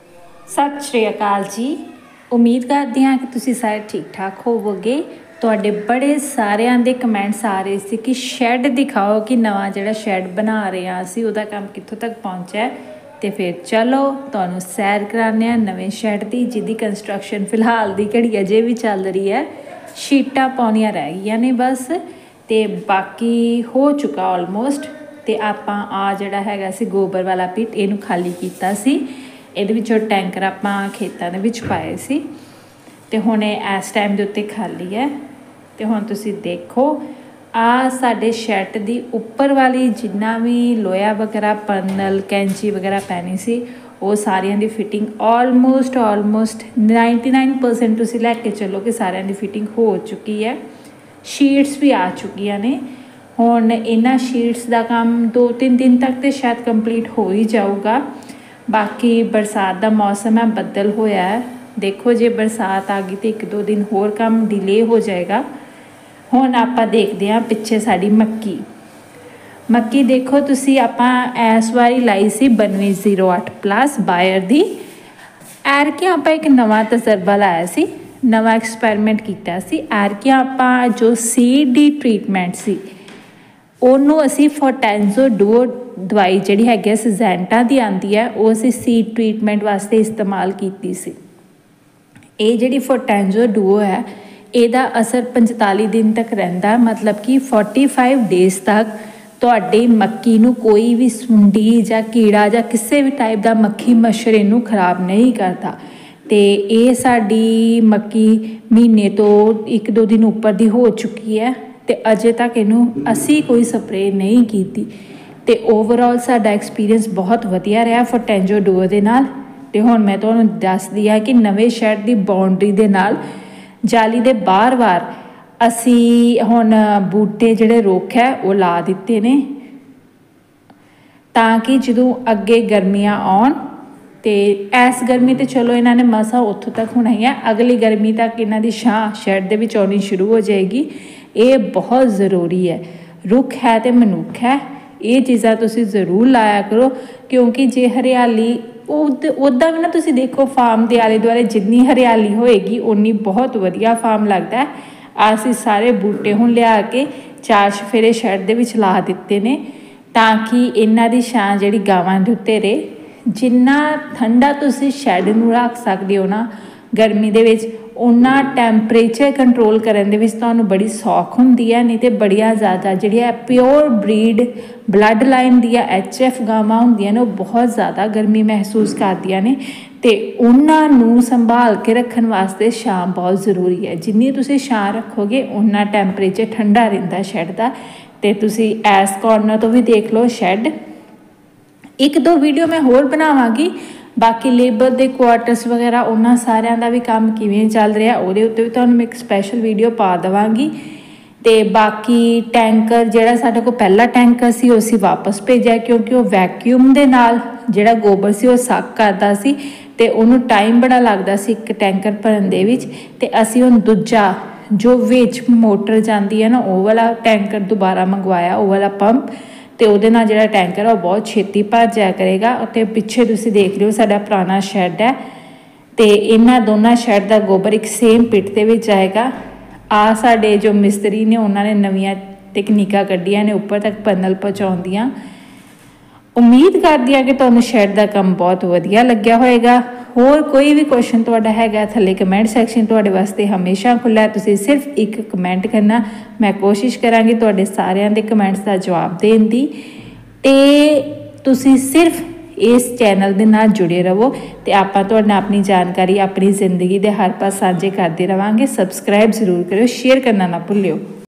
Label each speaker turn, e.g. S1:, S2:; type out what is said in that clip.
S1: सत श्री अकाल जी। उम्मीद करती हाँ कि तुसी सारे ठीक ठाक होवोगे। तुहाडे बड़े सारिਆਂ ਦੇ कमेंट्स आ रहे थे कि शैड दिखाओ कि नवा जिहड़ा शैड बना रहे हैं असी उहदा काम कित्थों तक पहुँचा है। तो फिर चलो तुहानूं सैर कराने नवें शैड की जिहदी कंस्ट्रक्शन फिलहाल दी घड़ी अजे भी चल रही है। शीटां पाउणियां रह गईयां ने बस, तो बाकी हो चुका ऑलमोस्ट। तो आपां आ जिहड़ा हैगा सी गोबर वाला पिट इहनूं खाली कीता सी। ਇਹਦੇ ਵਿੱਚੋਂ ਟੈਂਕਰ ਆਪਾਂ ਖੇਤਾਂ ਦੇ ਵਿੱਚ ਪਾਏ ਸੀ ਤੇ ਹੁਣ ਇਸ ਟਾਈਮ ਦੇ ਉੱਤੇ ਖਾਲੀ ਹੈ। ਤੇ ਹੁਣ ਤੁਸੀਂ ਦੇਖੋ ਆ ਸਾਡੇ ਸ਼ੈਡ ਦੀ ਉੱਪਰ ਵਾਲੀ ਜਿੰਨਾ ਵੀ ਲੋਹਾ ਵਗੈਰਾ ਪੰਨਲ ਕੈਂਚੀ ਵਗੈਰਾ ਪੈਣੀ ਸੀ ਉਹ ਸਾਰਿਆਂ ਦੀ ਫਿਟਿੰਗ ਆਲਮੋਸਟ 99% ਤੁਸੀਂ ਲੈ ਕੇ ਚੱਲੋ ਕਿ ਸਾਰਿਆਂ ਦੀ ਫਿਟਿੰਗ ਹੋ ਚੁੱਕੀ ਹੈ। ਸ਼ੀਟਸ ਵੀ ਆ ਚੁੱਕੀਆਂ ਨੇ। ਹੁਣ ਇਹਨਾਂ ਸ਼ੀਟਸ ਦਾ ਕੰਮ 2-3 ਦਿਨ ਤੱਕ ਤੇ ਸ਼ਾਇਦ ਕੰਪਲੀਟ ਹੋ ਹੀ ਜਾਊਗਾ। बाकी बरसात का मौसम है, बदल होया है। देखो जे बरसात आ गई तो 1-2 दिन होर काम डिले हो जाएगा। हुण आपां देखते हैं पिछे साड़ी मक्की देखो तुसी आपां इस वारी लाई सी 9208+ बायर दी। एरके आपां एक नवा तजर्बा लाया सी, नवा एक्सपैरीमेंट किया सी। एरके आपां जो सीड दी ट्रीटमेंट सी ਉਹਨੂੰ ਅਸੀਂ ਫੋਰਟੈਂਜ਼ੋ ਡੂਓ ਦਵਾਈ ਜਿਹੜੀ ਹੈਗੀ ਸਿਜ਼ੈਂਟਾ ਦੀ ਆਉਂਦੀ ਹੈ ਉਹ ਅਸੀਂ ਸੀਡ ਟਰੀਟਮੈਂਟ ਵਾਸਤੇ ਇਸਤੇਮਾਲ ਕੀਤੀ ਸੀ। ਇਹ ਜਿਹੜੀ ਫੋਰਟੈਂਜ਼ੋ ਡੂਓ ਹੈ ਇਹਦਾ ਅਸਰ 45 ਦਿਨ ਤੱਕ ਰਹਿੰਦਾ, ਮਤਲਬ ਕਿ 45 ਡੇਜ਼ ਤੱਕ ਤੁਹਾਡੀ ਮੱਕੀ ਨੂੰ ਕੋਈ ਵੀ ਸੁੰਡੀ ਜਾਂ ਕੀੜਾ ਜਾਂ ਕਿਸੇ ਵੀ ਟਾਈਪ ਦਾ ਮੱਖੀ ਮੱਛਰ ਇਹਨੂੰ ਖਰਾਬ ਨਹੀਂ ਕਰਦਾ। ਅਤੇ ਇਹ ਸਾਡੀ ਮੱਕੀ ਮਹੀਨੇ ਤੋਂ 1-2 ਦਿਨ ਉੱਪਰ ਦੀ ਹੋ ਚੁੱਕੀ ਹੈ ਤੇ ਅਜੇ ਤੱਕ ਇਹਨੂੰ ਅਸੀਂ ਕੋਈ ਸਪਰੇਅ ਨਹੀਂ ਕੀਤੀ। ਤੇ ਓਵਰਆਲ ਸਾਡਾ ਐਕਸਪੀਰੀਅੰਸ ਬਹੁਤ ਵਧੀਆ ਰਿਹਾ ਫੋਰਟੈਂਜ਼ੋ ਡੂਓ ਦੇ ਨਾਲ। ਤੇ ਹੁਣ ਮੈਂ ਤੁਹਾਨੂੰ ਦੱਸਦੀ ਆ ਕਿ ਨਵੇਂ ਸ਼ੈਡ ਦੀ ਬਾਉਂਡਰੀ ਦੇ ਨਾਲ ਜਾਲੀ ਦੇ ਬਾਰ-ਬਾਰ ਅਸੀਂ ਹੁਣ ਬੂਟੇ ਜਿਹੜੇ ਰੁੱਖ ਹੈ ਉਹ ਲਾ ਦਿੱਤੇ ਨੇ ਤਾਂ ਕਿ ਜਦੋਂ ਅੱਗੇ ਗਰਮੀਆਂ ਆਉਣ ਤੇ ਇਸ ਗਰਮੀ ਤੇ ਚਲੋ ਇਹਨਾਂ ਨੇ ਮਸਾ ਉੱਥੋਂ ਤੱਕ ਹੋਣਾ ਹੀ ਹੈ, ਅਗਲੀ ਗਰਮੀ ਤੱਕ ਇਹਨਾਂ ਦੀ ਛਾਂ ਸ਼ੈਡ ਦੇ ਵਿੱਚ ਆਉਣੀ ਸ਼ੁਰੂ ਹੋ ਜਾਏਗੀ। ਇਹ ਬਹੁਤ ਜ਼ਰੂਰੀ ਹੈ। ਰੁੱਖ ਹੈ ਤੇ ਮਨੁੱਖ ਹੈ, ਇਹ ਚੀਜ਼ਾਂ ਤੁਸੀਂ ਜ਼ਰੂਰ ਲਾਇਆ ਕਰੋ ਕਿਉਂਕਿ ਜੇ ਹਰਿਆਲੀ ਉੱਦਾਂ ਵੀ ਨਾ ਤੁਸੀਂ ਦੇਖੋ ਫਾਰਮ ਦੇ ਆਲੇ ਦੁਆਲੇ ਜਿੰਨੀ ਹਰਿਆਲੀ ਹੋਏਗੀ ਉਨੀ ਬਹੁਤ ਵਧੀਆ ਫਾਰਮ ਲੱਗਦਾ। ਅਸੀਂ ਸਾਰੇ ਬੂਟੇ ਹੁਣ ਲਿਆ ਕੇ 4 ਚੁਫੇਰੇ ਸ਼ੈਡ ਦੇ ਵਿੱਚ ਲਾ ਦਿੱਤੇ ਨੇ ਤਾਂ ਕਿ ਇਹਨਾਂ ਦੀ ਛਾਂ ਜਿਹੜੀ ਗਾਵਾਂ ਦੇ ਉੱਤੇ ਰਹੇ। ਜਿੰਨਾ ਠੰਡਾ ਤੁਸੀਂ ਸ਼ੈਡ ਨੂੰ ਰੱਖ ਸਕਦੇ ਹੋ ਨਾ ਗਰਮੀ ਦੇ ਵਿੱਚ ਉਹਨਾਂ ਟੈਂਪਰੇਚਰ ਕੰਟਰੋਲ ਕਰਨ ਦੇ ਵਿੱਚ ਤੁਹਾਨੂੰ ਬੜੀ ਸੌਖ ਹੁੰਦੀ ਹੈ। ਨਹੀਂ ਤਾਂ ਬੜੀਆਂ ਜ਼ਿਆਦਾ ਜਿਹੜੀਆਂ ਪਿਓਰ ਬਰੀਡ ਬਲੱਡ ਲਾਈਨ ਦੀਆਂ HF ਗਾਵਾਂ ਹੁੰਦੀਆਂ ਨੇ ਉਹ ਬਹੁਤ ਜ਼ਿਆਦਾ ਗਰਮੀ ਮਹਿਸੂਸ ਕਰਦੀਆਂ ਨੇ ਅਤੇ ਉਹਨਾਂ ਨੂੰ ਸੰਭਾਲ ਕੇ ਰੱਖਣ ਵਾਸਤੇ ਛਾਂ ਬਹੁਤ ਜ਼ਰੂਰੀ ਹੈ। ਜਿੰਨੀ ਤੁਸੀਂ ਛਾਂ ਰੱਖੋਗੇ ਉਨਾ ਟੈਂਪਰੇਚਰ ਠੰਡਾ ਰਹਿੰਦਾ ਸ਼ੈਡ ਦਾ। ਅਤੇ ਤੁਸੀਂ ਇਸ ਕੋਰਨਰ ਤੋਂ ਵੀ ਦੇਖ ਲਓ ਸ਼ੈਡ। 1-2 ਵੀਡੀਓ ਮੈਂ ਹੋਰ ਬਣਾਵਾਂਗੀ ਬਾਕੀ ਲੇਬਰ ਦੇ ਕੁਆਟਰਸ ਵਗੈਰਾ ਉਹਨਾਂ ਸਾਰਿਆਂ ਦਾ ਵੀ ਕੰਮ ਕਿਵੇਂ ਚੱਲ ਰਿਹਾ ਉਹਦੇ ਉੱਤੇ ਵੀ ਤੁਹਾਨੂੰ ਮੈਂ ਇੱਕ ਸਪੈਸ਼ਲ ਵੀਡੀਓ ਪਾ ਦੇਵਾਂਗੀ। ਅਤੇ ਬਾਕੀ ਟੈਂਕਰ ਜਿਹੜਾ ਸਾਡੇ ਕੋਲ ਪਹਿਲਾ ਟੈਂਕਰ ਸੀ ਉਹ ਅਸੀਂ ਵਾਪਸ ਭੇਜਿਆ ਕਿਉਂਕਿ ਉਹ ਵੈਕਿਊਮ ਦੇ ਨਾਲ ਜਿਹੜਾ ਗੋਬਰ ਸੀ ਉਹ ਸੱਕ ਕਰਦਾ ਸੀ ਅਤੇ ਉਹਨੂੰ ਟਾਈਮ ਬੜਾ ਲੱਗਦਾ ਸੀ ਇੱਕ ਟੈਂਕਰ ਭਰਨ ਦੇ ਵਿੱਚ। ਅਤੇ ਅਸੀਂ ਹੁਣ ਦੂਜਾ ਜੋ ਵਿੱਚ ਮੋਟਰ ਜਾਂਦੀ ਹੈ ਨਾ ਉਹ ਵਾਲਾ ਟੈਂਕਰ ਦੁਬਾਰਾ ਮੰਗਵਾਇਆ, ਉਹ ਵਾਲਾ ਪੰਪ। ਅਤੇ ਉਹਦੇ ਨਾਲ ਜਿਹੜਾ ਟੈਂਕਰ ਆ ਉਹ ਬਹੁਤ ਛੇਤੀ ਭਰ ਜਾਇਆ ਕਰੇਗਾ। ਅਤੇ ਪਿੱਛੇ ਤੁਸੀਂ ਦੇਖ ਰਹੇ ਹੋ ਸਾਡਾ ਪੁਰਾਣਾ ਸ਼ੈਡ ਹੈ ਅਤੇ ਇਹਨਾਂ ਦੋਨਾਂ ਸ਼ੈਡ ਦਾ ਗੋਬਰ ਇੱਕ ਸੇਮ ਪਿਟ ਦੇ ਵਿੱਚ ਆਏਗਾ। ਆ ਸਾਡੇ ਜੋ ਮਿਸਤਰੀ ਨੇ ਉਹਨਾਂ ਨੇ ਨਵੀਆਂ ਤਕਨੀਕਾਂ ਕੱਢੀਆਂ ਨੇ ਉੱਪਰ ਤੱਕ ਪੰਨਲ ਪਹੁੰਚਾਉਣ ਦੀਆਂ। ਉਮੀਦ ਕਰਦੀ ਹਾਂ ਕਿ ਤੁਹਾਨੂੰ ਸ਼ੈਡ ਦਾ ਕੰਮ ਬਹੁਤ ਵਧੀਆ ਲੱਗਿਆ ਹੋਏਗਾ। ਹੋਰ ਕੋਈ ਵੀ ਕੁਐਸਚਨ ਤੁਹਾਡਾ ਹੈਗਾ ਥੱਲੇ ਕਮੈਂਟ ਸੈਕਸ਼ਨ ਤੁਹਾਡੇ ਵਾਸਤੇ ਹਮੇਸ਼ਾ ਖੁੱਲ੍ਹਾ ਹੈ। ਤੁਸੀਂ ਸਿਰਫ ਇੱਕ ਕਮੈਂਟ ਕਰਨਾ, ਮੈਂ ਕੋਸ਼ਿਸ਼ ਕਰਾਂਗੀ ਤੁਹਾਡੇ ਸਾਰਿਆਂ ਦੇ ਕਮੈਂਟਸ ਦਾ ਜਵਾਬ ਦੇਣ ਦੀ। ਅਤੇ ਤੁਸੀਂ ਸਿਰਫ ਇਸ ਚੈਨਲ ਦੇ ਨਾਲ ਜੁੜੇ ਰਹੋ ਅਤੇ ਆਪਾਂ ਤੁਹਾਡੇ ਨਾਲ ਆਪਣੀ ਜਾਣਕਾਰੀ ਆਪਣੀ ਜ਼ਿੰਦਗੀ ਦੇ ਹਰ ਪਾਸੇ ਸਾਂਝੇ ਕਰਦੇ ਰਹਾਂਗੇ। ਸਬਸਕ੍ਰਾਈਬ ਜ਼ਰੂਰ ਕਰਿਓ, ਸ਼ੇਅਰ ਕਰਨਾ ਨਾ ਭੁੱਲਿਓ।